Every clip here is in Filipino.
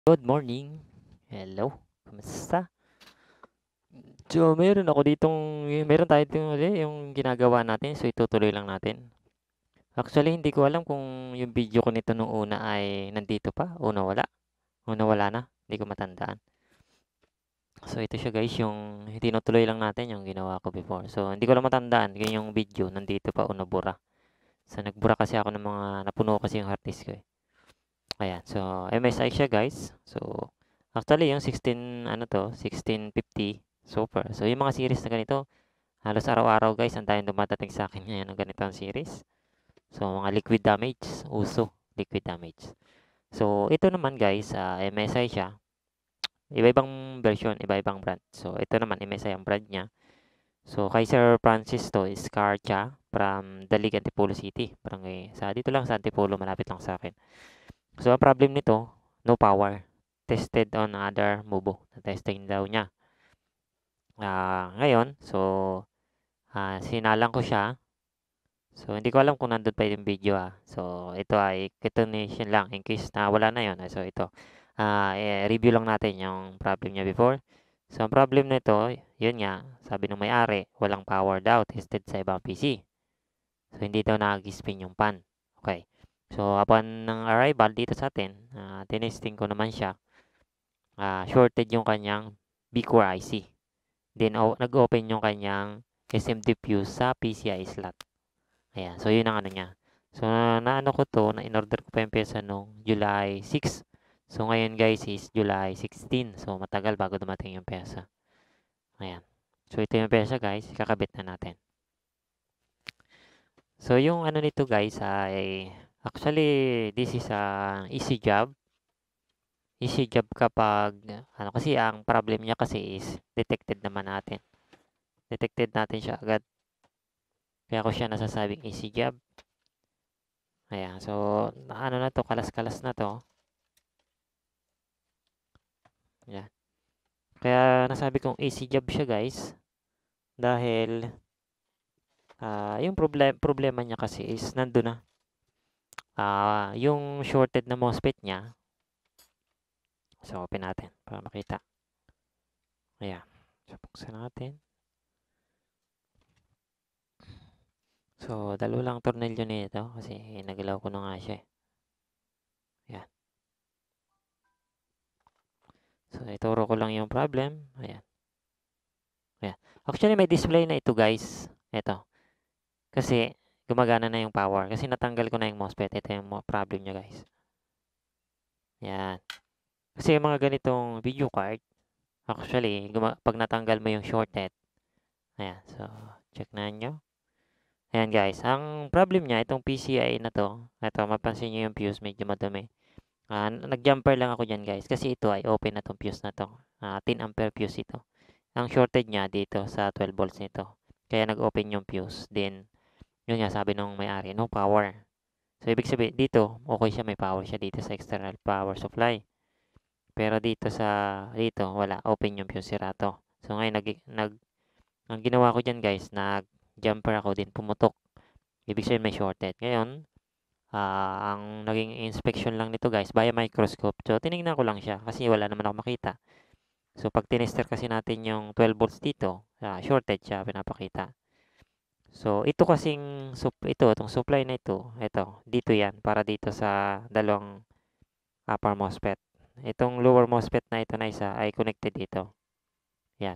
Good morning. Hello, kamusta? So, meron tayo ditong uli yung ginagawa natin. So, itutuloy lang natin. Actually, hindi ko alam kung yung video ko nito nung una ay nandito pa o nawala. O nawala na. Hindi ko matandaan. So, ito siya guys, yung tinutuloy lang natin yung ginawa ko before. So, hindi ko lang matandaan kung yung video nandito pa o nabura. So, nagbura kasi ako ng mga napuno kasi yung hard disk ko eh. Ayan. So, MSI siya guys. So, actually yung 16 ano to, 1650 Super. So, yung mga series na ganito, halos araw-araw guys, ang tayong dumadating sa akin ngayon ng ganitong series. So, mga liquid damage, uso, liquid damage. So, ito naman guys, MSI siya. Iba-ibang version, iba-ibang brand. So, ito naman, MSI ang brand niya. So, kay Sir Francis to, is Scarcha from Dalig, Antipolo City. Barangay, dito lang sa Antipolo, malapit lang sa akin. So, ang problem nito, no power. Tested on other Mubo. Na-testing daw niya. Ngayon, so, sinalang ko siya. So, hindi ko alam kung nandun pa yung video So, ito ay continuation lang in case na wala na yun. So, ito. Review lang natin yung problem niya before. So, ang problem nito, yun nga, sabi ng may-ari, walang power daw, tested sa ibang PC. So, hindi daw nag-spin yung pan. Okay. So, upon ng arrival dito sa atin, tinesting ko naman siya. Shorted yung kanyang B-Core IC. Then, nag-open yung kanyang SMD fuse sa PCI slot. Ayan. So, yun ang ano niya. So, naano ko to, na in-order ko pa yung pyesa nung July 6. So, ngayon guys is July 16. So, matagal bago dumating yung pyesa. Ayan. So, ito yung pyesa guys. Kakabit na natin. So, yung ano nito guys ay actually this is a easy job. Easy job kapag ano kasi ang problem niya kasi is detected naman natin. Detected natin siya agad. Kaya ko siya nasasabing easy job. Ayan. So, ano na to, kalas-kalas na to. Ayan. Kaya nasabi kong easy job siya guys. Dahil yung problema niya kasi is nandun na. Yung shorted na MOSFET niya. So, open natin para makita. Ayan. So, buksan natin. So, dalawang tornilyo nito kasi nagalaw ko na nga siya eh. Ayan. So, ituro ko lang yung problem. Ayan. Ayan. Actually, may display na ito guys. Ito. Kasi, gumagana na yung power. Kasi natanggal ko na yung MOSFET. Ito yung problem niya guys. Ayan. Kasi yung mga ganitong video card, actually, pag natanggal mo yung shorted, ayan, so, check na nyo. Ayan guys, ang problem niya, itong PCI na to, ito, mapansin nyo yung fuse, medyo madumi. Nag-jumper lang ako dyan guys, kasi ito ay open na tong fuse na to. 10 ampere fuse ito. Ang shorted niya dito sa 12 volts nito. Kaya nag-open yung fuse. Then, yun nga, sabi nung may-ari, no power. So, ibig sabihin, dito, okay siya, may power siya dito sa external power supply. Pero dito, wala. Open yung fuse, sira to. So, ngayon, ang ginawa ko dyan, guys, nag-jumper ako din, pumutok. Ibig sabihin may shorted. Ngayon, ang naging inspection lang nito, guys, via microscope. So, tinignan ko lang siya kasi wala naman ako makita. So, pag tinester kasi natin yung 12 volts dito, shorted siya, pinapakita. So, itong supply na ito, dito yan, para dito sa dalawang upper MOSFET. Itong lower MOSFET na ito na isa ay connected dito. Yan.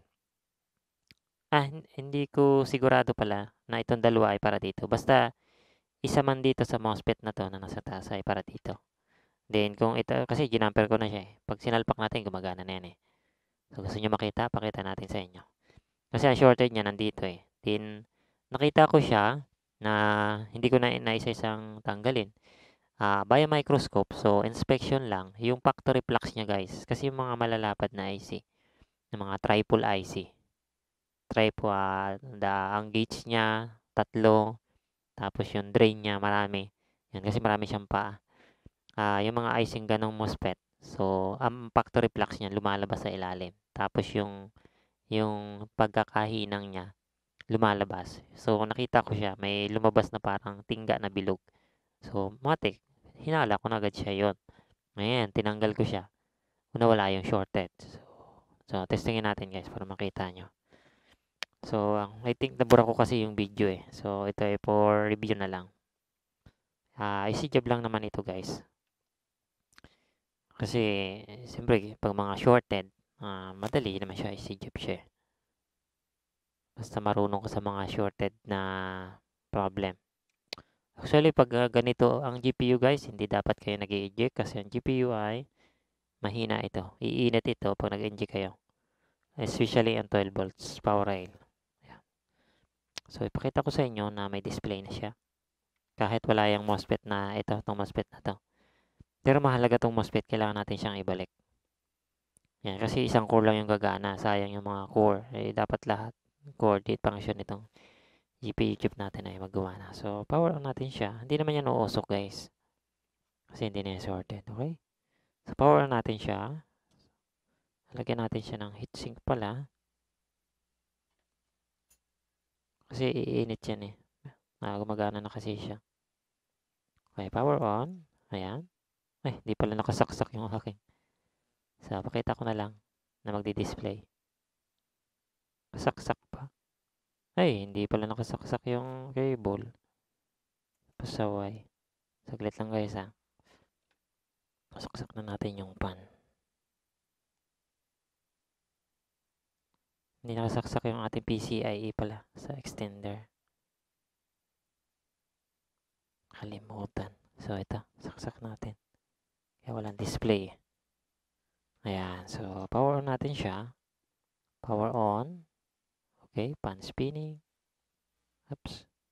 Hindi ko sigurado pala na itong dalawa ay para dito. Basta isa man dito sa MOSFET na to na nasa taas ay para dito. Then kung ito, kasi ginamper ko na siya eh. Pag sinalpak natin, gumagana na yan eh. So gusto nyo makita, pakita natin sa inyo. Kasi ang shorted niya nandito eh. Then nakita ko siya na hindi ko na naisa-isang tanggalin. Via microscope, so inspection lang, yung factory flux niya guys. Kasi yung mga malalapad na IC, yung mga triple IC, ang gauge niya, tatlo, tapos yung drain niya, marami. Yan, kasi marami siyang paa. Yung mga icing ganong MOSFET, so, ang factory flux niya, lumalabas sa ilalim. Tapos yung pagkakahinang niya, lumalabas. So, nakita ko siya, may lumabas na parang tingga na bilog. So, matik, hinala ko na agad siya yon. Ayan, tinanggal ko siya. nawala yung shorted. So testingin natin guys para makita nyo. So, I think nabura ko kasi yung video eh. So, ito ay for review na lang. Easy job lang naman ito guys. Kasi, siyempre, pag mga shorted, madali naman siya, easy job siya. Basta marunong ka sa mga shorted na problem. Actually, pag ganito ang GPU guys, hindi dapat kayo nag-i-eject kasi ang GPU ay mahina ito. Iinit ito pag nag-inject kayo. Especially ang 12 volts power rail. Ayan. So, ipakita ko sa inyo na may display na siya. Kahit wala yung MOSFET na ito, itong MOSFET na to. Pero mahalaga itong MOSFET, kailangan natin siyang ibalik. Yan, kasi isang core lang yung gagana. Sayang yung mga core. Dapat lahat coordinate function itong GPU chip natin ay magawa na. So, power on natin siya. Hindi naman yan uusok guys. Kasi hindi na sorted. Okay? So, power on natin siya. Lagyan natin siya ng heatsink pala. Kasi iinit yan eh. Gumagana na kasi siya. Okay, power on. Ayan. Ay, di pala nakasaksak yung aking. So, pakita ko na lang na magdi-display. Kasaksak pa. Ay, hindi pala nakasaksak yung cable. Pasaway. Saglit lang guys ha. Kasaksak na natin yung pan. Hindi nakasaksak yung ating PCIe pala sa extender. Kalimutan. So, ito. Saksak natin. Kaya walang display. Ayan. So, power on natin siya. Power on. Okay. Pan spinning. Oops.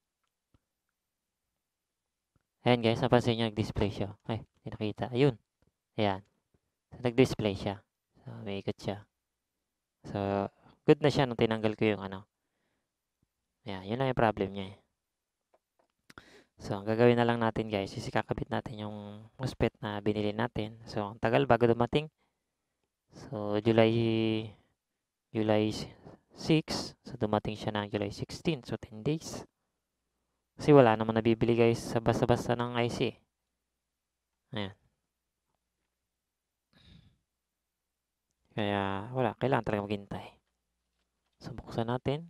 Ayan guys. Napansin nyo nag-display siya. Ay, hindi nakita. Ayun. Ayan. So, nag-display siya. So, may ikot siya. So, good na siya nung tinanggal ko yung ano. Ayan. Yun lang yung problem niya eh. So, ang gagawin na lang natin guys is kakabit natin yung MOSFET na binili natin. So, ang tagal bago dumating. So, July 6. So, dumating siya ng July 16. So, 10 days. Kasi wala naman nabibili guys sa basta-basta ng IC. Ayan. Kaya, wala. Kailangan talaga maghintay. So, buksan natin.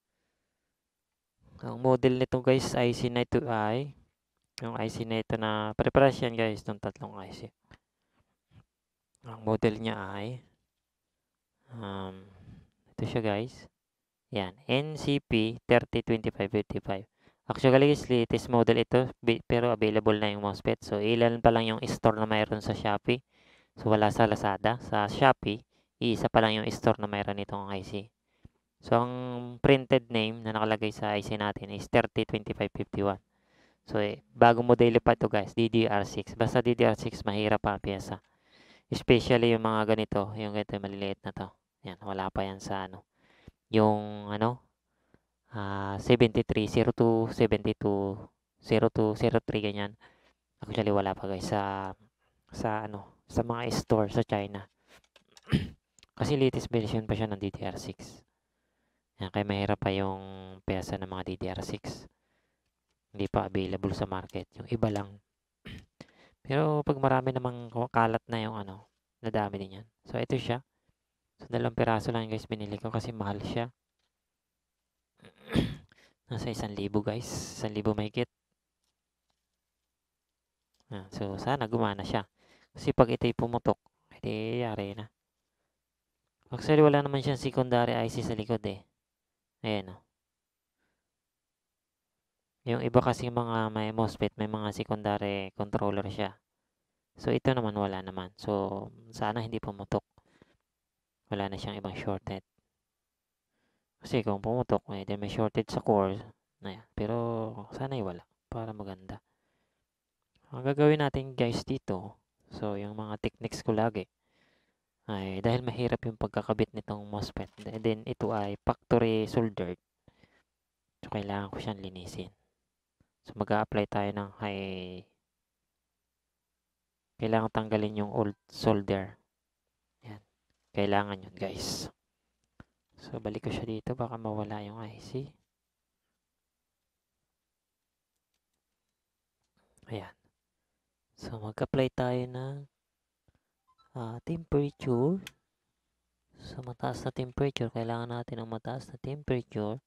Ang model nito guys, IC na ito ay yung IC na ito na pare-parehas yan guys, itong tatlong IC. Ang model niya ay ito siya guys. Yan, NCP 302555. Actually guys, latest model ito pero available na yung MOSFET. So, ilan pa lang yung store na mayroon sa Shopee. So, wala sa Lazada. Sa Shopee, iisa pa lang yung store na mayroon itong IC. So, ang printed name na nakalagay sa IC natin is 302551. So, bagong modelo pa ito guys, DDR6. Basta DDR6, mahirap pa ang pyesa. Especially yung mga ganito, yung ganito maliliit na to. Yan, wala pa yan sa ano. Yung ano, 7302, 72, 02, 03, ganyan. Actually, wala pa guys sa ano, sa mga store sa China. Kasi latest version pa siya ng DDR6. Yan, kaya mahirap pa yung pyesa ng mga DDR6. Hindi pa available sa market. Yung iba lang. Pero pag marami namang kalat na yung ano, nadami din yan. So, ito siya. So, 2 piraso lang guys binili ko kasi mahal siya. Nasa 1,000 guys. 1,000 mahigit. So, sana gumana siya. Kasi pag ito'y pumutok, edi yari na. Actually, wala naman siyang secondary IC sa likod eh. Ayan o. Yung iba kasi mga may MOSFET, may mga secondary controller siya. So, ito naman wala naman. So, sana hindi pumutok. Wala na siyang ibang shorted. Kasi kung pumutok, then may shorted sa core. Ayan. Pero, sana'y wala. Para maganda. Ang gagawin natin guys dito, so yung mga techniques ko lagi, ay dahil mahirap yung pagkakabit nitong MOSFET. Then, ito ay factory soldered. So, kailangan ko siyang linisin. So, mag-a-apply tayo ng high. Kailangan tanggalin yung old solder. Yan. Kailangan yun, guys. So, balik ko siya dito. Baka mawala yung IC. Ayan. So, mag-apply tayo ng temperature. Sa mataas na temperature, kailangan natin ng mataas na temperature.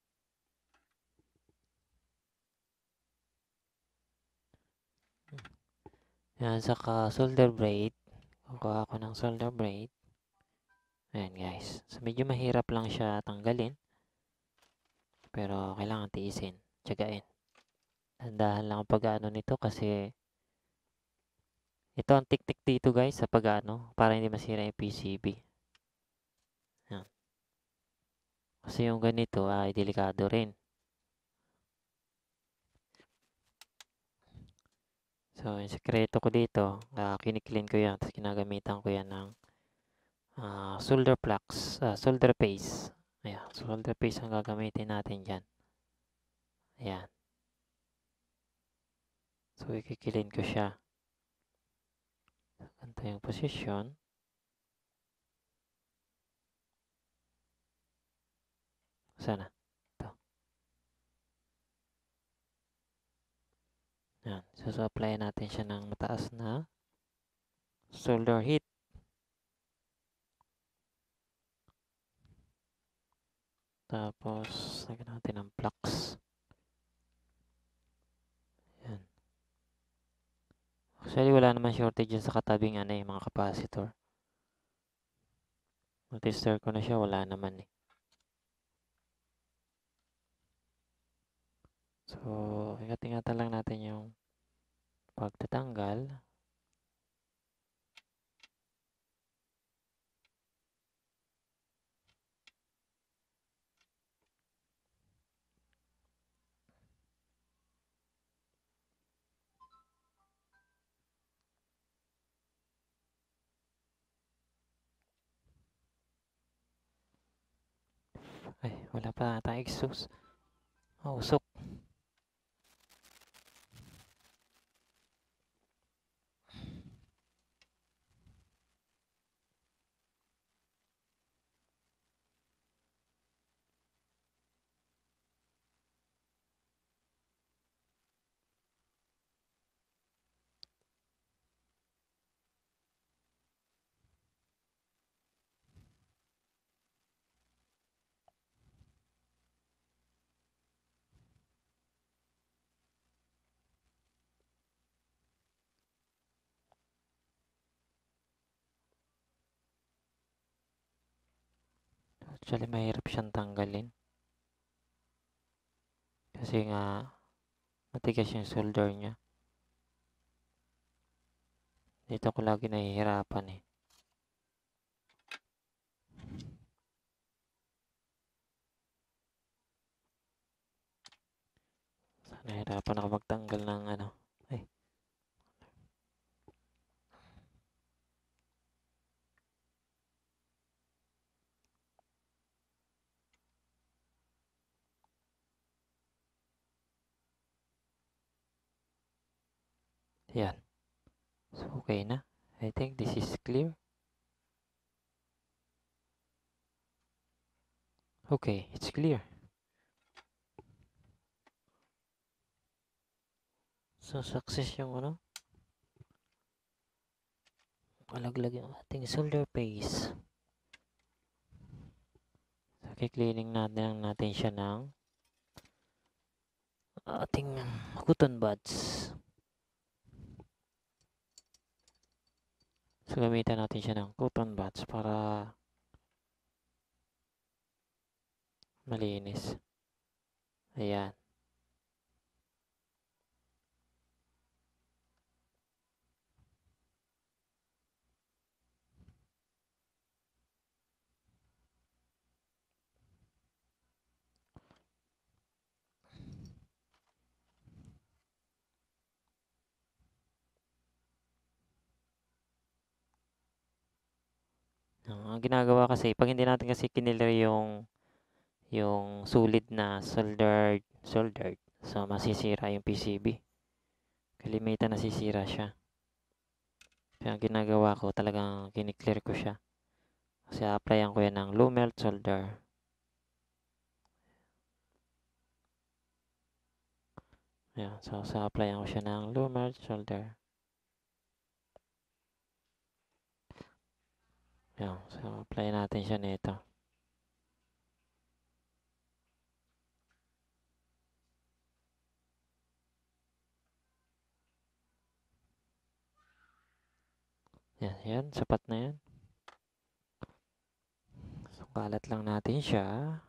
Yan, saka solder braid. Kukuha ako ng solder braid. Ayan guys. So, medyo mahirap lang siya tanggalin. Pero kailangan tiisin. Tiyagain. Dahan lang ang pag-ano nito kasi ito ang tiktik dito guys sa pag-ano para hindi masira yung PCB. Yan. Kasi yung ganito ay delikado rin. So, yung sekreto ko dito, kiniklin ko yan. Tapos ginagamitan ko yan ng solder flux, solder paste. Ayan, solder paste ang gagamitin natin dyan. Ayan. So, ikikilin ko siya. Ganito yung posisyon. Sana. Ito. Ayan. So, apply natin siya ng mataas na solder heat. Tapos, lagyan natin ng flux. Ayan. Actually, wala naman shortage dyan sa katabing mga capacitor. Tester ko na siya, wala naman eh. So, ingat-ingatan lang natin yung pagtatanggal. Ay, wala pa ata exhaust. Usok. Actually, mahirap siyang tanggalin. Kasi nga, matigas yung solder niya. Dito ko lagi nahihirapan eh. Nahihirapan ako magtanggal ng Ay. Yan. So, okay na. I think this is clear. Okay, it's clear. So, success yung malaglag yung ating solder paste. So, kiklining natin siya ng ating cotton buds. So, gamitan natin siya ng cotton buds para malinis. Ayan. Ang ginagawa kasi, pag hindi natin kasi kinilir yung solid na soldered, so masisira yung PCB. Kalimitan nasisira siya. Kaya ang ginagawa ko, talagang kiniklear ko siya. Kasi applyan ko yan ng low melt solder. Ayan, so applyan ko siya ng low melt solder. Yan. So, apply natin siya nito. Yan, yan. Sapat na yan. So, kalat lang natin siya.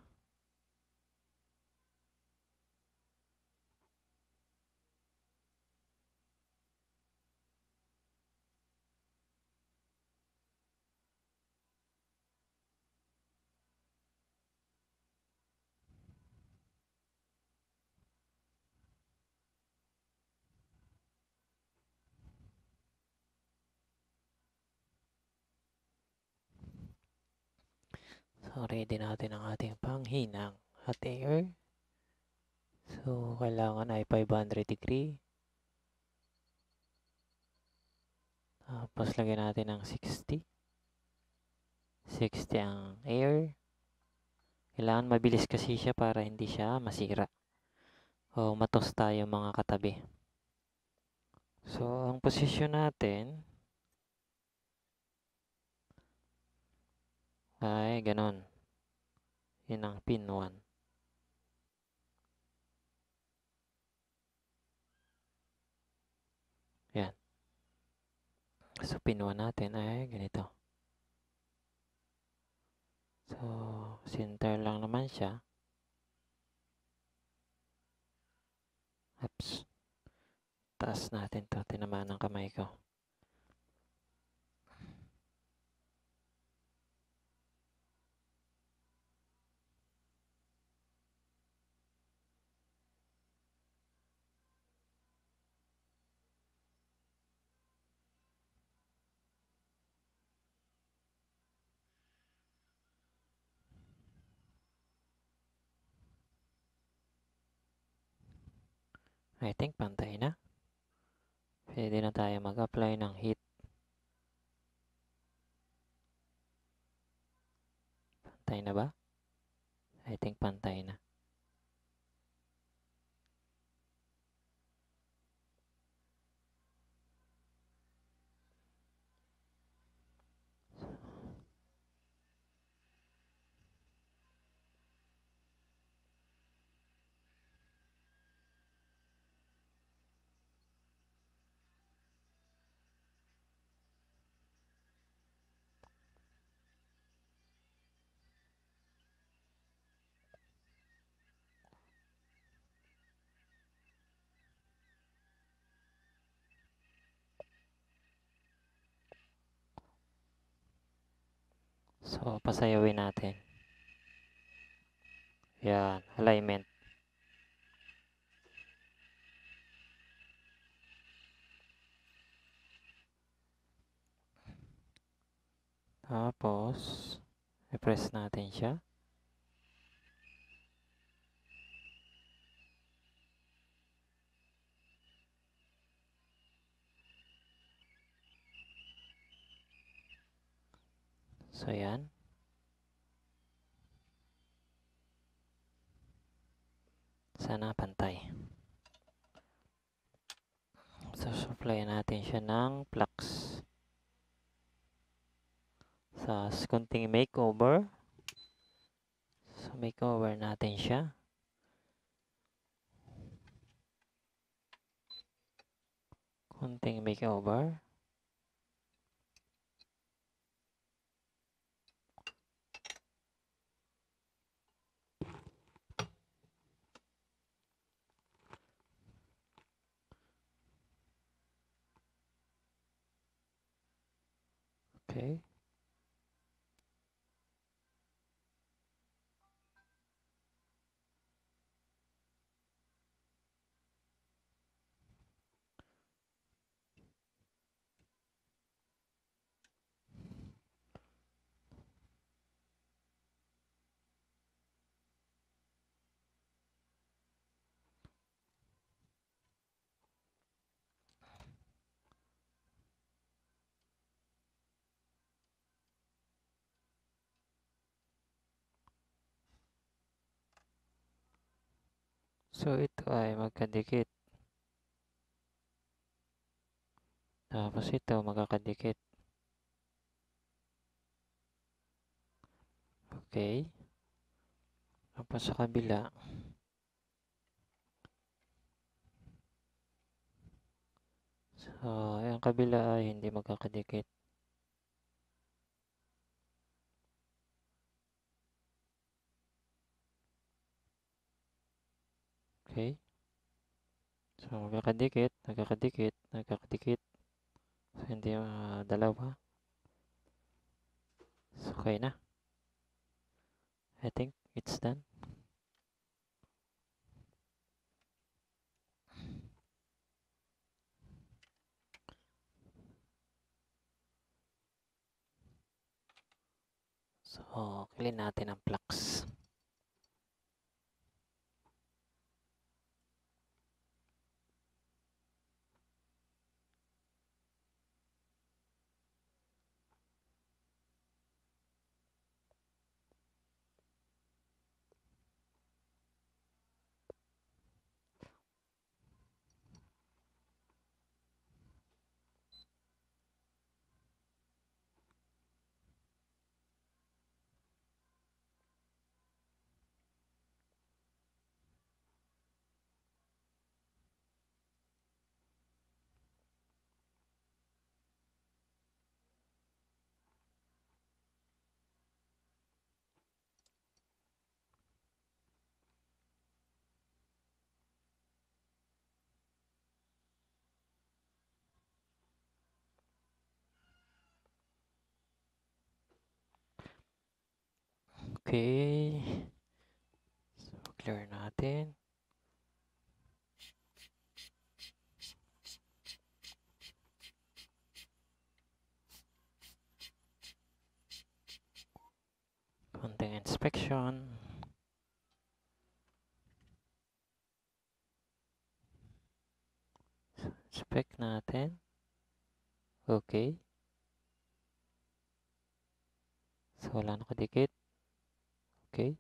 So, ready natin ang ating panghinang hot air. So, kailangan ay 500 degree. Tapos, lagyan natin ng 60. 60 ang air. Kailangan mabilis kasi siya para hindi siya masira. O matosta yung mga katabi. So, ang posisyon natin ay ganon. Yun ang pin 1. Yan. So, pin 1 natin ay ganito. So, center lang naman siya. Oops. Taas natin to. Tinamaan ng kamay ko. I think pantay na. Pwede na tayo mag-apply ng heat. Pantay na ba? I think pantay na. So, pasayawin natin. Yan, alignment. Tapos, i-press natin siya. So, yan. Sana pantay. So, supply natin siya ng flux. Sa kunting makeover. So, makeover natin siya. Kunting makeover. Okay. So, ito ay magkadikit. Tapos ito magkakadikit. Okay. Tapos sa kabila. So, yung kabila ay hindi magkakadikit. Okay. So, magkakadikit, nagkakadikit, nagkakadikit. So, hindi dalawa. So, okay na. I think it's done. So, clean natin ang flux. Okay. So, clear natin. Konting inspection. So, inspect natin. Okay. So, wala nakadikit. Okay.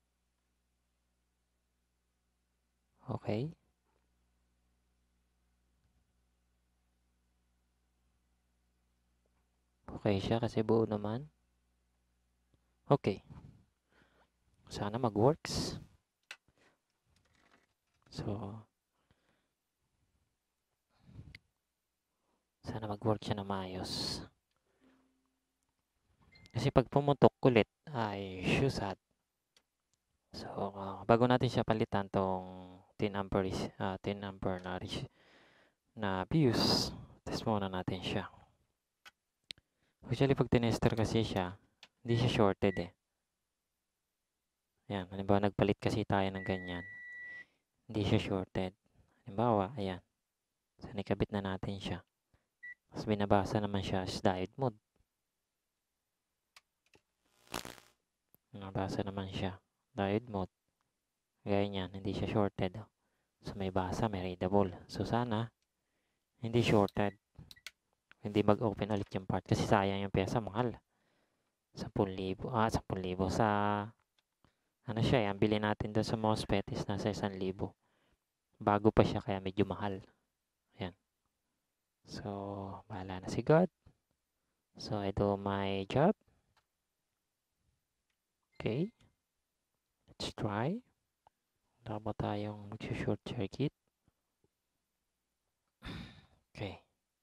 Okay. Okay siya kasi buo naman. Okay. Sana mag-works. So, sana mag-work siya na maayos. Kasi pag pumutok ulit, ay shusad. So, bago natin siya palitan tong 10 ampere, 10 ampere na fuse, test muna natin siya. Usually, pag tinester kasi siya, hindi siya shorted eh. Ayan, halimbawa nagpalit kasi tayo ng ganyan. Hindi siya shorted. Halimbawa, ayan. So, nakabit na natin siya. Tapos binabasa naman siya as diode mode. Binabasa naman siya. Diode mode. Gaya niyan, hindi siya shorted. So, may basa, may readable. So, sana, hindi shorted. Hindi mag-open ulit yung part kasi sayang yung pyesa, mahal. 10,000. 10,000 sa ano siya, ang bili natin doon sa MOSFET is nasa 1,000. Bago pa siya kaya medyo mahal. Ayan. So, bahala na si God. So, I do my job. Okay. Let's try. Wala ba tayong short circuit? Okay.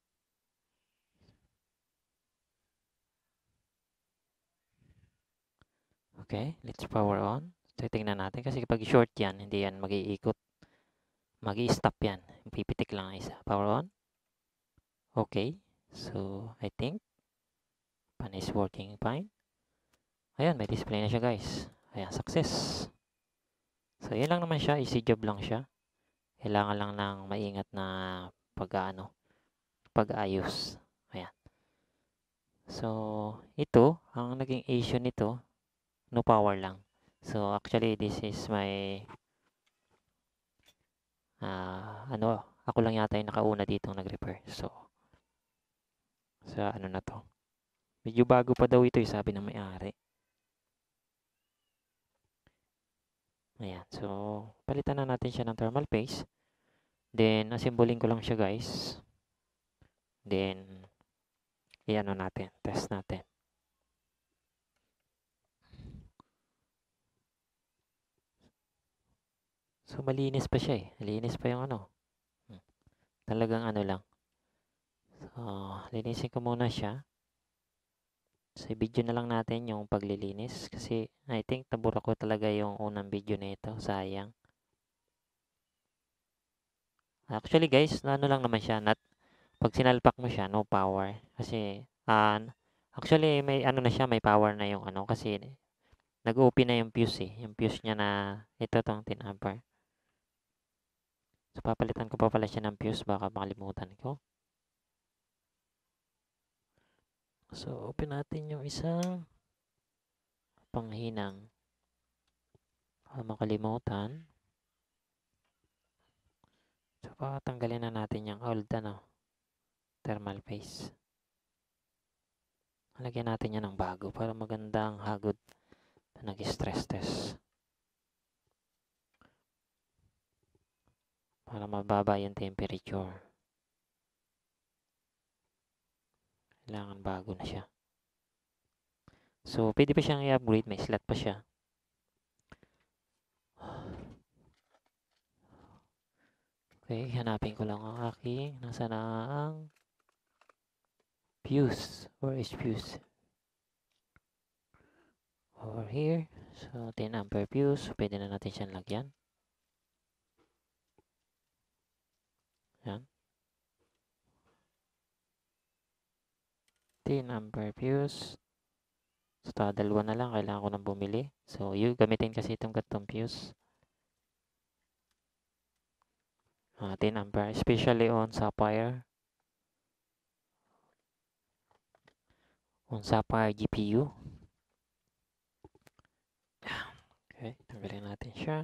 Okay, let's power on. So, tingnan natin kasi kapag short yan, hindi yan mag-iikot. Mag-i-stop yan. Pipitik lang ang isa. Power on. Okay. So, I think pan is working fine. Ayan, may display na siya guys. Ayan, success. So, yun lang naman siya. Easy job lang siya. Kailangan lang ng maingat na pag-ayos. Ayan. So, ito, ang naging issue nito, no power lang. So, actually, this is my, ako lang yata yung nakauna dito nag-repair. So, sa ano na to. Medyo bago pa daw ito, sabi ng may-ari. Ayan. So, palitan na natin siya ng thermal paste. Then, assembling ko lang siya guys. Then, i-ano natin, test natin. So, malinis pa siya eh. Malinis pa yung ano. Talagang ano lang. So, linisin ko muna siya. So, video na lang natin yung paglilinis. Kasi, I think, nabura ko talaga yung unang video na ito. Sayang. Actually, guys, ano lang naman siya. Pag sinalpak mo siya, no power. Kasi, actually, may ano na siya, may power na yung ano. Kasi, nag-open na yung fuse eh. Yung fuse niya na, ito tong 10 ampere. So, papalitan ko pa pala siya ng fuse. Baka makalimutan ko. So, open natin yung isang panghinang. Baka makalimutan. So, tanggalin na natin yung old, thermal paste. Lagyan natin yan ng bago para magandang hagod na nag-stress test. Para mababa yung temperature. Kailangan bago na siya. So, pwede pa siyang i-upgrade. May slot pa siya. Okay, hanapin ko lang ang aking. Nasa na ang fuse. Where is fuse? Over here. So, 10 ampere fuse. Pwede na natin siyang lagyan. Yan. 10 ampere fuse. So, dalawa na lang. Kailangan ko nang bumili. So, gamitin kasi itong gatong fuse. 10 ampere. Especially on Sapphire. On Sapphire GPU. Okay, tanggalin natin siya.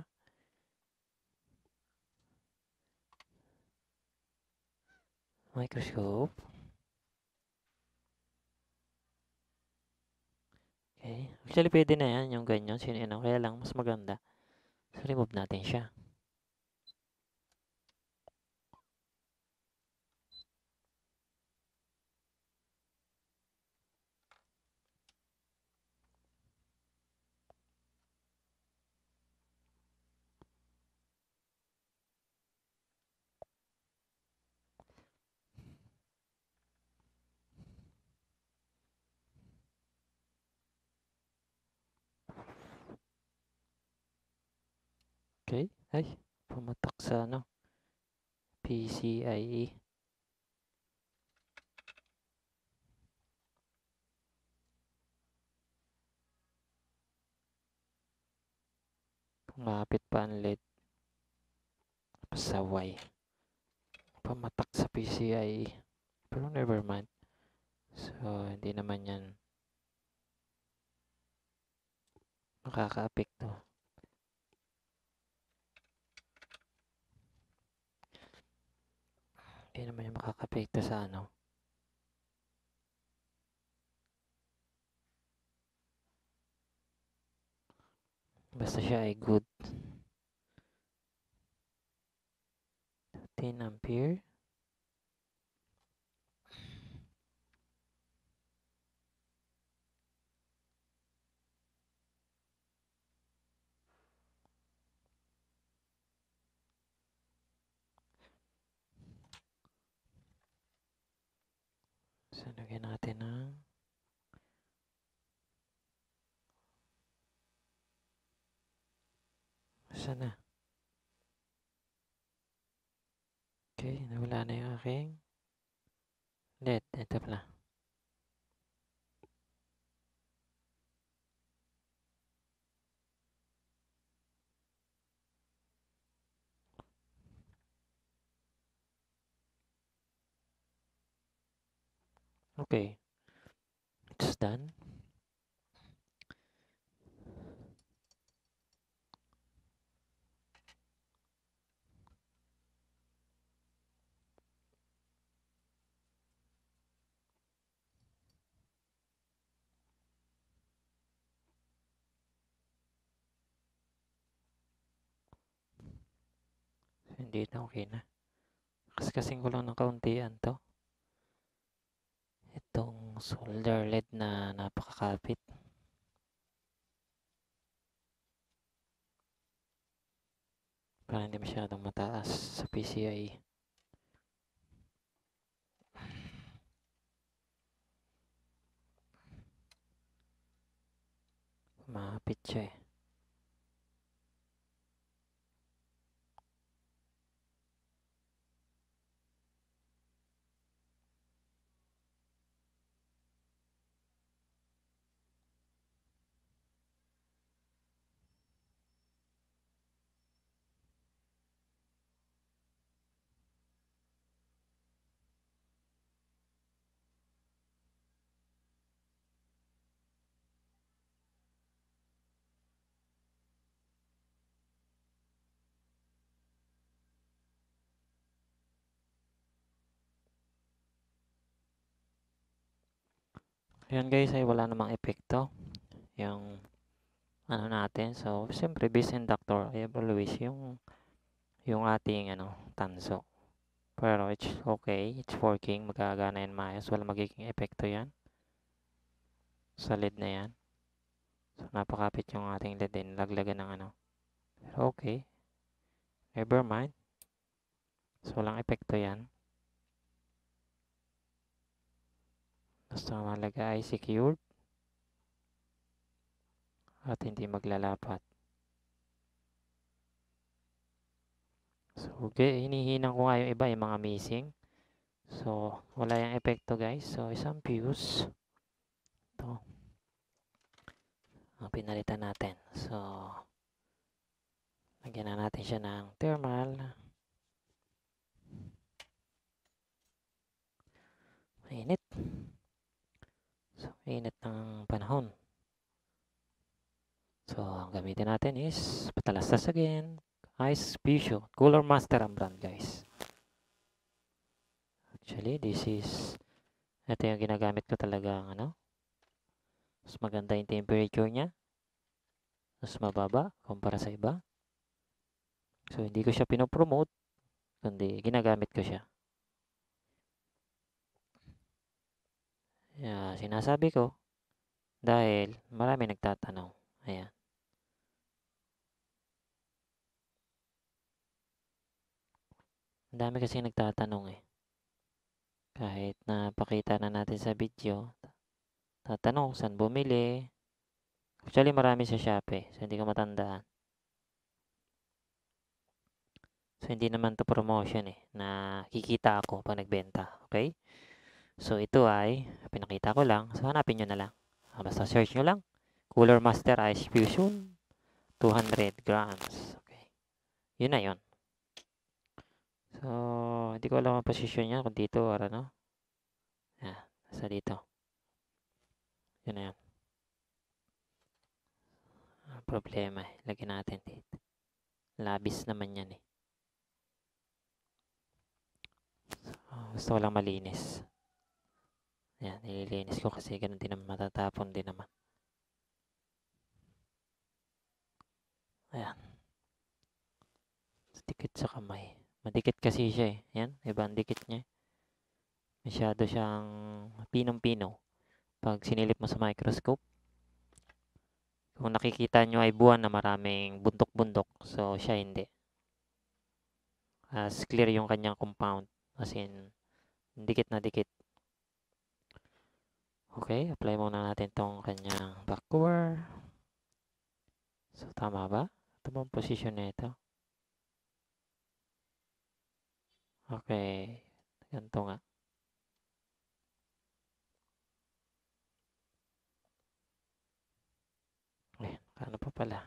Microscope. Okay. Actually, pwede na yan, yung ganyan. Kaya lang, mas maganda. So, remove natin siya. Okay. Ay, pumatak sa PCIe. Pumapit pa ang LED. Pasaway. Pumatak sa PCIe. Pero never mind. So, hindi naman yan makaka-apekto. Hindi naman yan makaka-apekto sa Basta siya ay good. 10 ampere. So, lagyan natin ng sana. Okay, nawala na yung aking LED. Ito pala. Okay. It's done. Hindi na, okay na. Kasing ko lang ng kauntian to. Itong solder LED na napakakapit. Para hindi masyadong mataas sa PCI. Mahapit siya eh. Ayan guys, ay wala namang epekto yung ano natin. So, siyempre based inductor, I have always yung ating tanso. Pero it's okay, it's working, magagana yan maayos, wala magiging epekto yan sa lead na yan. So, napakapit yung ating lead din, laglagan ng Pero okay, never mind. So, walang epekto yan. Basta mahalaga ay secured at hindi maglalapat. So, okay, hinihinang ko nga yung iba, yung mga missing. So, wala yung epekto guys. So, isang fuse. Ito. Ang pinalitan natin. So, lagyan na natin siya ng thermal. Mainit. So, init ng panahon. So, ang gamitin natin is patalastas again. Ice Fusion. Cooler Master ang brand guys. Actually, ito yung ginagamit ko talaga mas maganda yung temperature niya. Mas mababa kumpara sa iba. So, hindi ko siya pinopromote, kundi ginagamit ko siya. Sinasabi ko dahil marami nagtatanong. Ayan. Ang dami kasi nagtatanong eh. Kahit napakita na natin sa video, tatanong saan bumili. Actually, marami sa Shopee. So, hindi ko matandaan. So, hindi naman to promotion eh. Nakikita ako pag nagbenta. Okay? So, ito ay pinakita ko lang. So, hanapin nyo na lang. Basta search nyo lang. Cooler Master Ice Fusion 200 grams. Okay. Yun na yun. So, hindi ko alam ang position niya kung dito or ano. Nasa dito. Yun na yun. Problema eh. Lagyan natin dito. Labis naman yan eh. So, gusto ko lang malinis. Ayan, nililinis ko kasi ganun din naman, matatapon din naman. Ayan. Dikit sa kamay. Madikit kasi siya eh. Ayan, iba ang dikit niya. Masyado siyang pinong-pino. Pag sinilip mo sa microscope, kung nakikita nyo ay buwan na maraming bundok-bundok. So, siya hindi. As clear yung kanyang compound. As in, dikit na dikit. Okay, apply muna natin tong kanyang back cover. So, tama ba? Ito ba ang position na ito? Okay, ganito nga. Ayan, paano pa pala?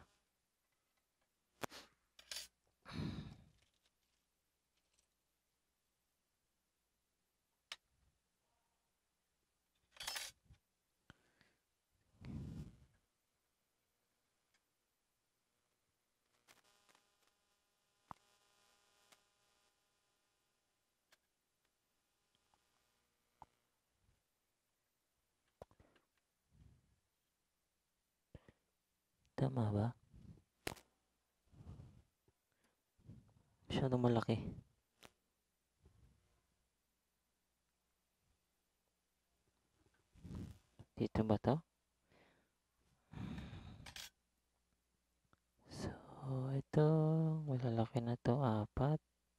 Tama ba? Masyadong malaki. Dito ba to? So, ito, malalaki. malaki na to, 4.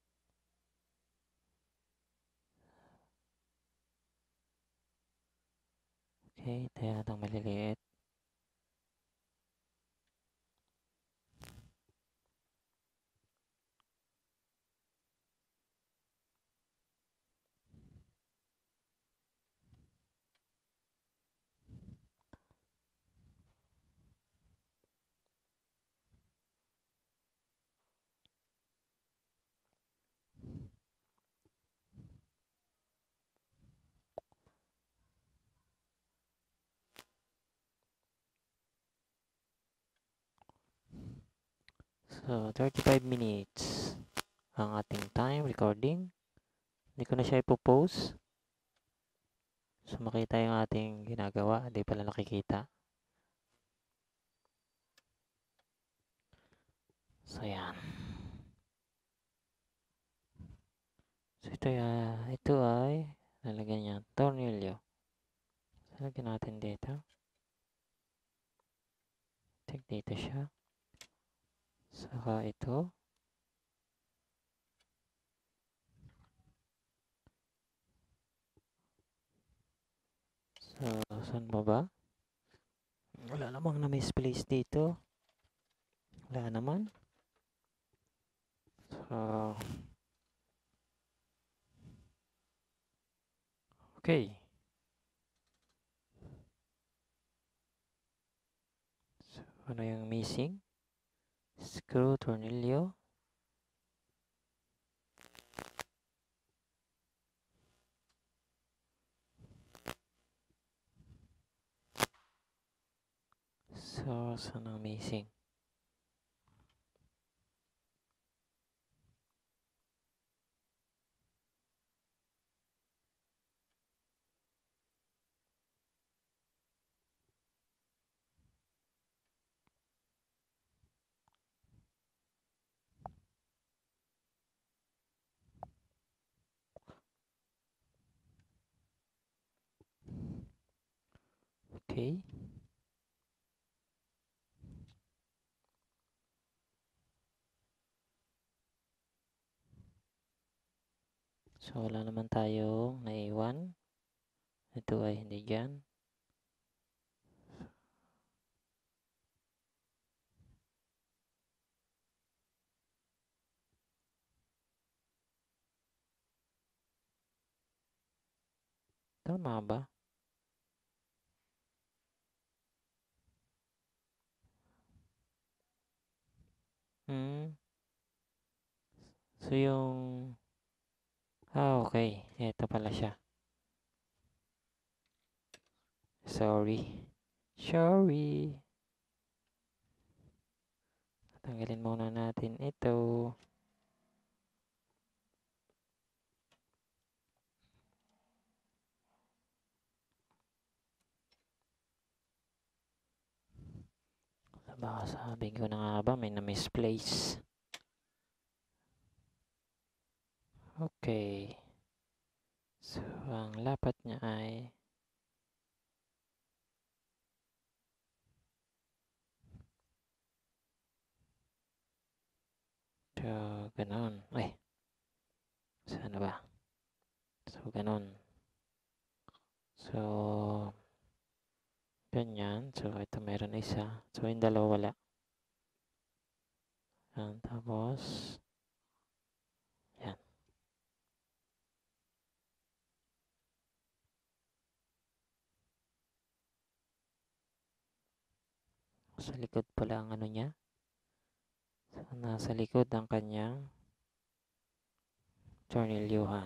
Okay, tayo natang maliliit. So, 35 minutes ang ating time recording. Hindi ko na siya ipopost. So, makita yung ating ginagawa. Hindi pala nakikita. So, yan. So, ito ay lalagyan niya tornilyo. So, lagyan natin dito. Take dito siya. Saka ito. So, saan ba ba? Wala namang na-misplace dito. Wala naman. So, okay. So, ano yung missing? Screw, tornilyo. So, saan ang missing? Okay. So, wala naman tayong naiwan. Ito ay hindi dyan. Tama ba? So, yung... okay. Ito pala siya. Sorry. Tanggalin muna natin ito. Baka sabi ko na nga ba, may na-misplace. Okay. So, ang lapat niya ay... So, ganon. Ay. Sana ba? So, ganon. So, ganyan. So, ito meron isa. So, yung dalawa wala. Yan. Tapos, yan. Sa likod pala ang ano niya. So, nasa likod ang kanyang tornilyuhan.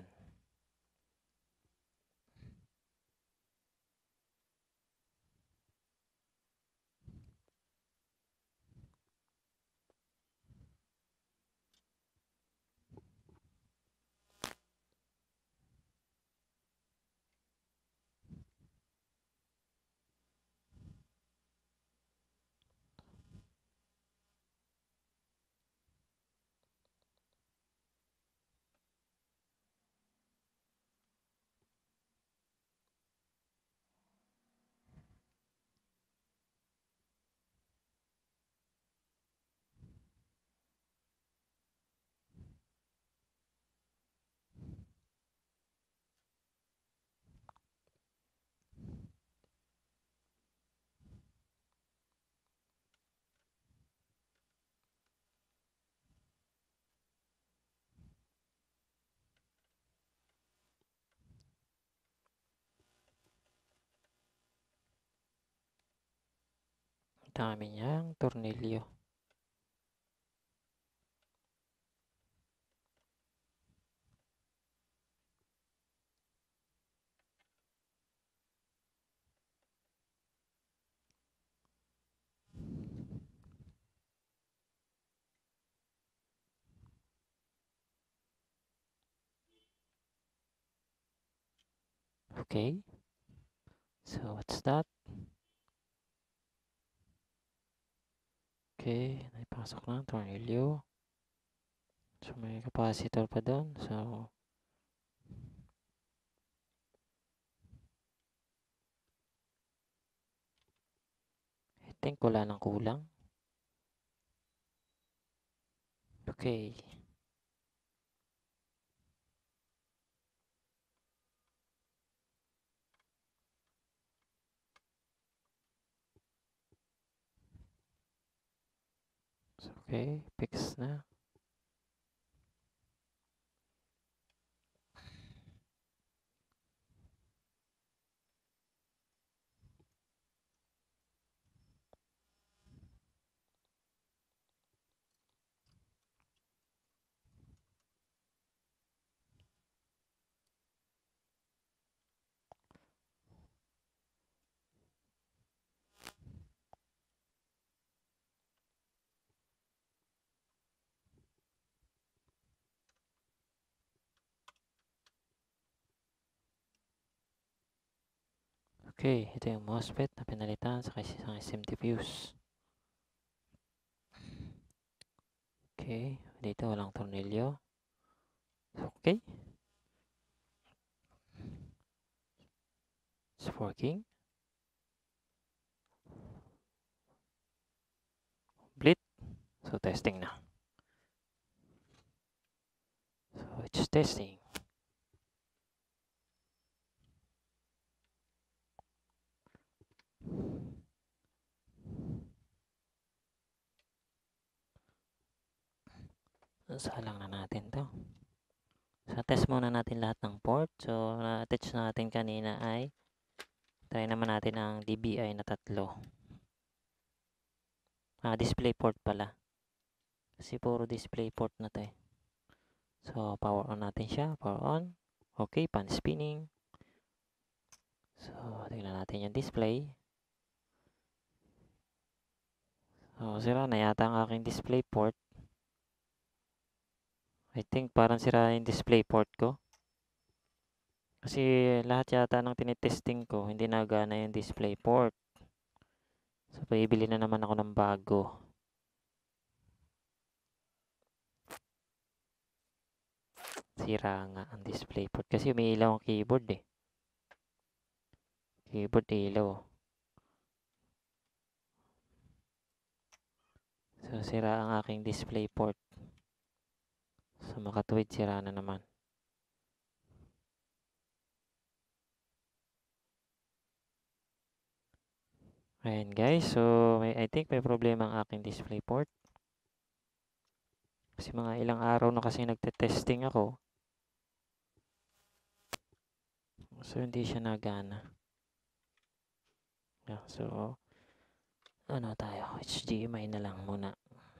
dami niyang tornilyo. Okay. So, what's that? Okay, naipasok na ang tornilyo. So, may capacitor pa doon. So, I think wala nang kulang. Okay. So, okay, fix na. Okay, ito yung MOSFET na pinalitan sa isang SMT fuse. Okay, dito walang tornilyo. Okay. It's working. Complete. So, testing na. So, it's testing. Salang na natin to. So, test muna natin lahat ng port. So, na-attach natin kanina ay try naman natin ang DBI na 3. Display port pala. Kasi puro display port na to eh. So, power on natin siya. Power on. Okay, pan spinning. So, tingnan natin yung display. So, sira na yata ang aking display port. I think parang sira yung display port ko. Kasi lahat yata ng tinitesting ko, hindi nagana yung display port. So, bibili na naman ako ng bago. Sira nga ang display port. Kasi umiilaw ang keyboard eh. Keyboard ilaw. So, sira ang aking display port. So, makatuwid, sira na naman. Ayan guys, so I think may problema ang aking display port. Kasi mga ilang araw na kasi nagte-testing ako. So, hindi siya nagana. Yeah, so, ano tayo? HDMI na lang muna.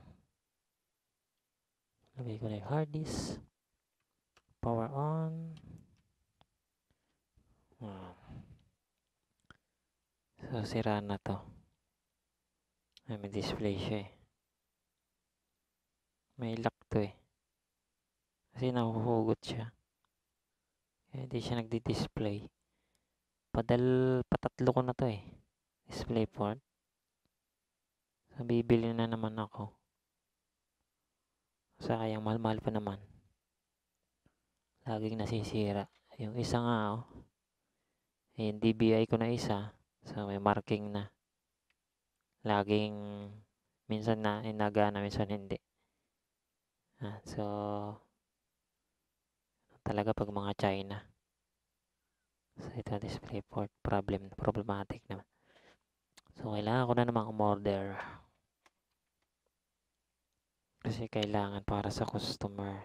Lagay ko na yung hard disk. Power on. So, sira na to. Ay, may display siya eh. May lock to eh. Kasi nahuhugot siya. Kaya hindi siya nagdi-display. Patatlo ko na to eh. Display port. So, bibili na naman ako. Sayang, mahal-mahal pa naman. Laging nasisira. Yung isa nga oh. Yung DBI ko na isa. So, may marking na. Laging, minsan na inagana, minsan hindi. So, talaga pag mga China. So, ito display port. Problematic naman. So, kailangan ko na namang umorder. Kasi kailangan para sa customer.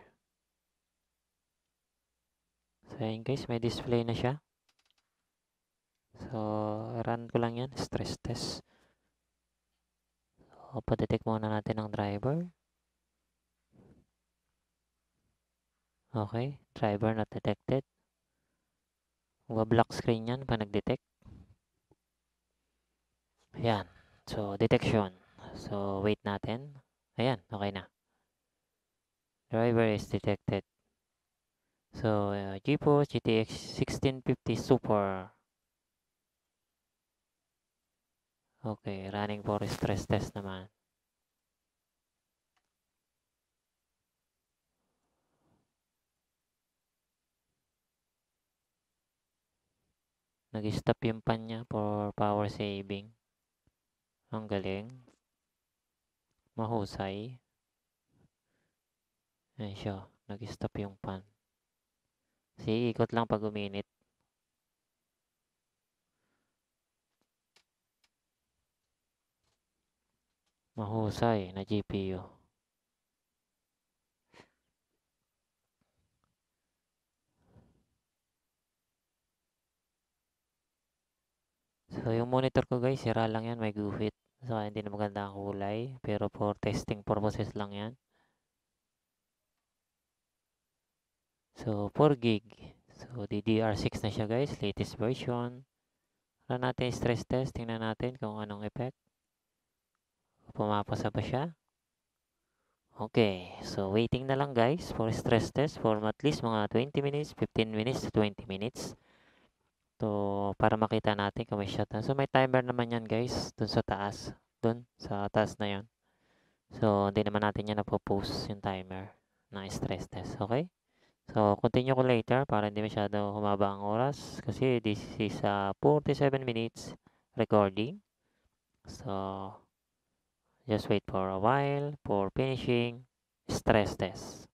So, yun guys, may display na siya. So, run ko lang yan. Stress test. pa-detect muna natin ang driver. Okay, driver not detected. Black screen yan pag nag-detect. Ayan. So, detection. So, wait natin. Ayan, okay na. Driver is detected. So, GeForce GTX 1650 Super. Okay, running for stress test naman. Nag-stop yung pan niya for power saving. Ang galing. Mahusay. Ayan siya. Nag-stop yung pan. Kasi ikot lang pag uminit. Mahusay na GPU. So, yung monitor ko guys, sira lang yan. May guhit. So, hindi na maganda ang kulay. Pero for testing purposes lang yan. So, 4 gig. So, DDR6 na siya guys. Latest version. Run natin stress test. Tingnan natin kung anong effect. Pumapasa ba siya? Okay. So, waiting na lang guys for stress test for at least mga 20 minutes, 15 minutes to 20 minutes. So, para makita natin kung may shutdown. So, may timer naman yan guys. Dun sa taas. Dun sa taas na yan. So, hindi naman natin yan napopost yung timer ng stress test. Okay? So, continue ko later para hindi masyado humaba ang oras. Kasi this is 47 minutes recording. So, just wait for a while for finishing stress test.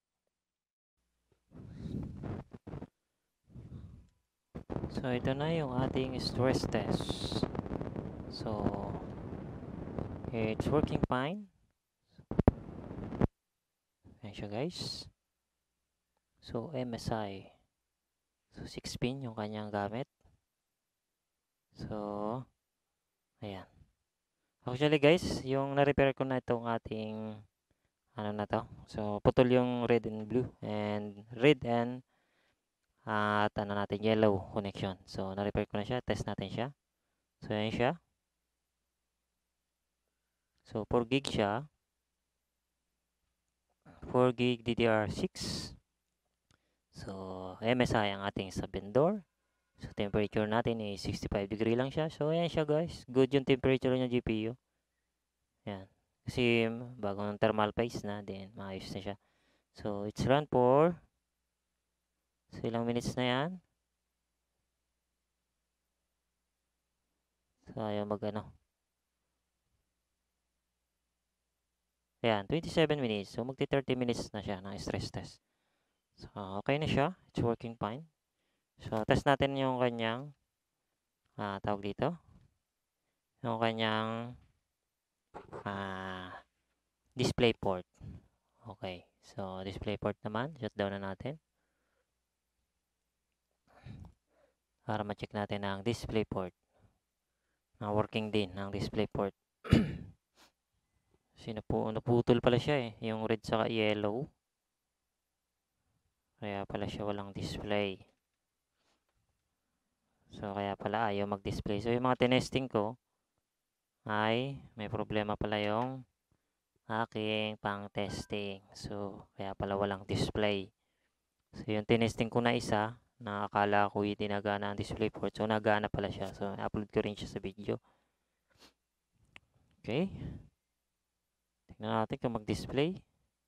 So, ito na yung ating stress test. So, it's working fine. Ayan siya guys. So, MSI. So, 6 pin yung kanyang gamit. So, ayan. Actually guys, yung na-repair ko na itong ating ano na to. So, putol yung red and blue and red and at ano natin, yellow connection. So, na-repair ko na siya. Test natin siya. So, ayan siya. So, 4 gig siya. 4 gig DDR6. So, MSI ang ating sa vendor. So, temperature natin is 65 degree lang siya. So, ayan siya guys. Good yung temperature niya GPU. Ayan. Kasi, bagong thermal paste na. Then, maayos na siya. So, it's run for so, ilang minutes na yan. So, ayaw mag ano. Ayan, 27 minutes. So, magti 30 minutes na siya ng stress test. So, okay na siya. It's working fine. So, test natin yung kanyang tawag dito. Yung kanyang display port. Okay. So, display port naman. Shutdown na natin. Para ma-check natin ang display port. Working din ang display port. Naputol pala siya eh. Yung red saka yellow. Kaya pala siya walang display. So, kaya pala ayaw mag-display. So, yung mga tinesting ko ay may problema pala yung aking pang-testing. So, kaya pala walang display. So, yung tinesting ko na isa, na akala ko hindi nagana ang display port. So, nagana pala siya. So, upload ko rin siya sa video. Okay. Tingnan natin kung mag-display.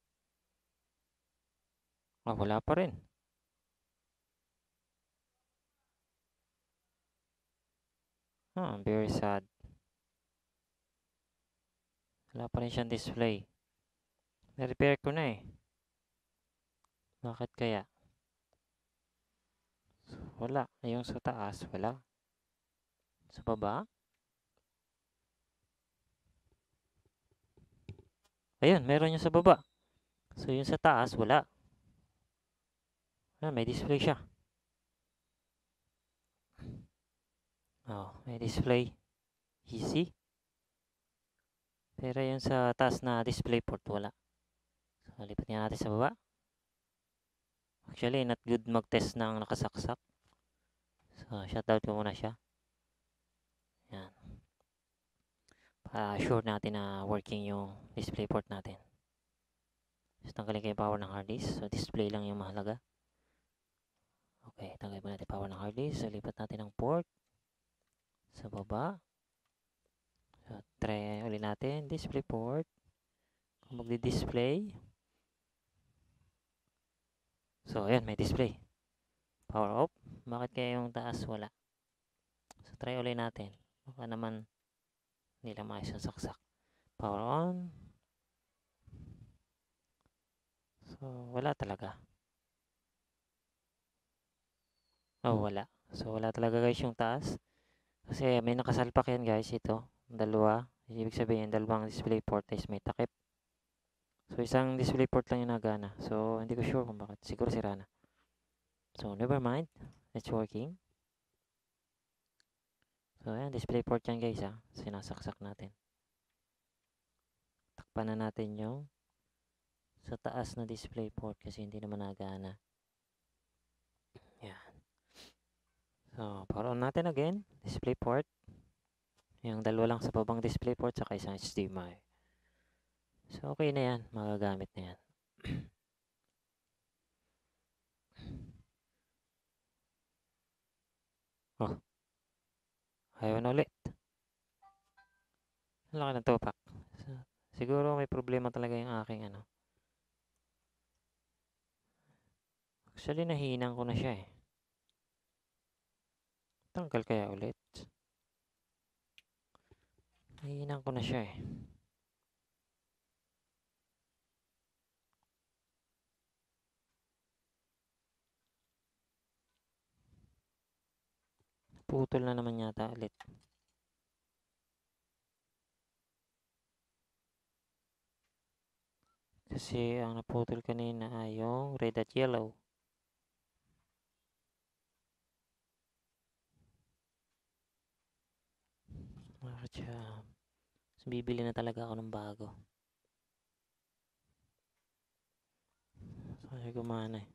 Wala pa rin. Very sad. Wala pa rin siyang display. Na-repair ko na eh. Bakit kaya? So, wala. Yung sa taas, wala. Sa baba? Ayun, meron yung sa baba. So, yung sa taas, wala. May display siya. May display. Easy. Pero yung sa taas na display port, wala. So, lipat nga natin sa baba. Actually, not good mag-test ng nakasaksak. So, shoutout ko muna siya. Yan. Para sure natin na working yung display port natin. So, tanggalin ko yung power ng hard disk. So, display lang yung mahalaga. Okay, tanggalin mo natin power ng hard disk. So, lipat natin ng port. Sa baba. So, try ulit natin. Display port. Kung magdi-display. So, ayan, may display. Power off. Bakit kaya yung taas wala? So, try ulit natin. Baka naman hindi lang maayos yung saksak. Power on. So, wala talaga. Oh, wala. So, wala talaga guys yung taas. Kasi may nakasalpak yan guys. Ito. Dalawa. Ibig sabihin, dalawang display port is may takip. So, isang display port lang yung nagana. So, hindi ko sure kung bakit. Siguro sira na. So, never mind. It's working. So, ayan. Display port yan guys ha. Sinasaksak natin. Takpan na natin yung sa taas na display port kasi hindi naman nagana. Yan. So, power on natin again. Display port. Yung dalawa lang sa babang display port saka isang HDMI. So, okay na yan. Magagamit na yan. Oh. Ayaw na ulit. Ang laki ng tupak. So, siguro may problema talaga yung aking ano. Actually, nahihinang ko na siya eh. Tanggal kaya ulit. Nahihinang ko na siya eh. Putol na naman yata ulit. Kasi ang naputol kanina ay yung red at yellow. Bakit siya? So, bibili na talaga ako ng bago. So, ay gumana eh.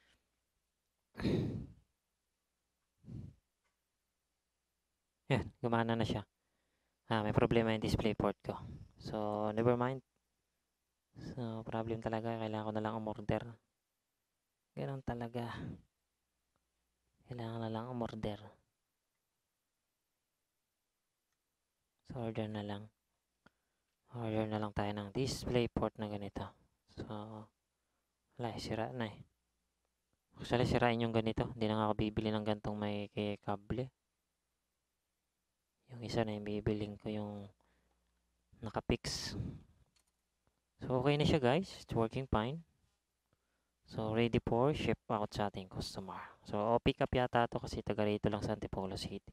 Yan, gumana na siya. May problema yung display port ko. So, never mind. So, problem talaga. Kailangan ko na lang umorder. Ganun talaga. Kailangan na lang umorder. So, order na lang. Order na lang tayo ng display port na ganito. So, wala, sira na eh. Actually, sirain yung ganito. Hindi na nga ako bibili ng gantong may kable. Yung isa na yung bibiling ko yung nakapix. So, okay na siya guys. It's working fine. So, ready for ship out sa ating customer. So, pick up yata to kasi taga rito lang sa Antipolo City.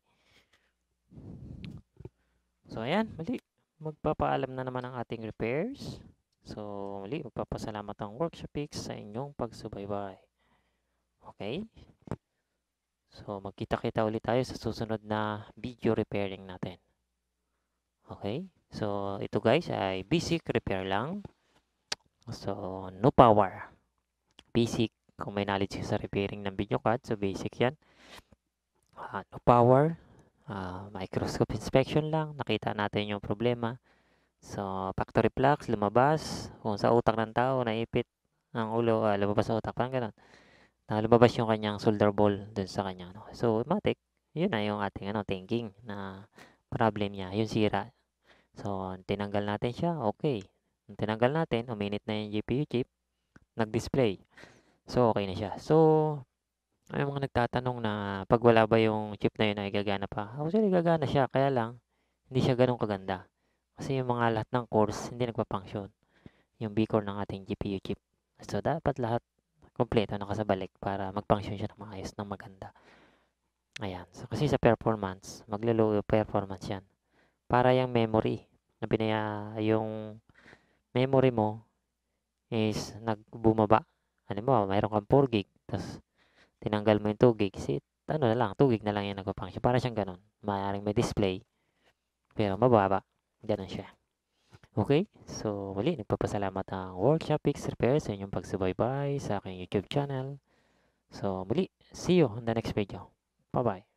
So, ayan. Mali. Magpapaalam na naman ang ating repairs. So, muli, magpapasalamat ang Workshop Pix sa inyong pagsubaybay. Okay? So, magkita-kita ulit tayo sa susunod na video repairing natin. Okay? So, ito guys ay basic repair lang. So, no power. Basic. Kung may knowledge ka sa repairing ng video card, so basic yan. No power. Microscope inspection lang. Nakita natin yung problema. So, factory flux, lumabas. Kung sa utak ng tao, naipit ang ulo, lumabas sa utak. Parang ganun. Lumabas yung kanyang solder ball dun sa kanya. No? So, automatic. Yun na yung ating thinking na problem niya. Yung sira. So, tinanggal natin siya. Okay. Tinanggal natin. Uminit na yung GPU chip. Nag-display. So, okay na siya. So, may mga nagtatanong na pag wala ba yung chip na yun ay gagana pa. Actually, gagana siya. Kaya lang, hindi siya ganun kaganda. Kasi yung mga lahat ng cores, hindi nagpa-function. Yung V-core ng ating GPU chip. So, dapat lahat kompleto nakasabalik para mag-function siya ng maayos ng maganda. Ayan. So, kasi sa performance, maglo-low performance yan. Para yung memory, na yung memory mo is nagbumaba. Ano mo, mayroon kang 4 gig, tapos tinanggal mo yung 2 gig, ano na lang, 2 gig na lang yung nagpa-function. Para siyang ganun. Maaaring may display, pero mababa. Ganun siya. Okay? So, muli nagpapasalamat ang Workshop Fix Repair sa inyong pagsubaybay sa aking YouTube channel. So, muli, see you on the next video. Bye-bye.